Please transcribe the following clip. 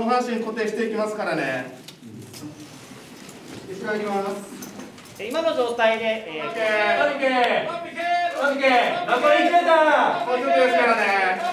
半身固定していきますからね。後ろ行きます。 今の状態で、 残り1メーター。もうちょっとですからね。